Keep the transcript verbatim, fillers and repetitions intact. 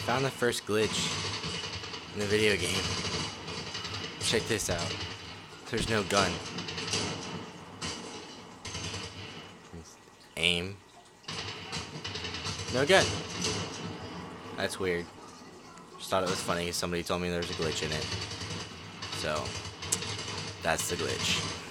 Found the first glitch in the video game. Check this out. There's no gun. Aim. No gun. That's weird. Just thought it was funny. Somebody told me there was a glitch in it. So, that's the glitch.